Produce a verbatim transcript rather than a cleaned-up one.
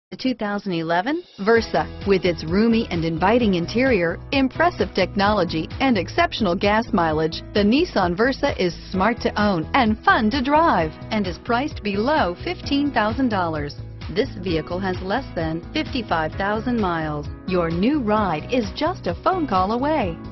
The two thousand eleven Versa. With its roomy and inviting interior, impressive technology, and exceptional gas mileage, the Nissan Versa is smart to own and fun to drive, and is priced below fifteen thousand dollars. This vehicle has less than fifty-five thousand miles. Your new ride is just a phone call away.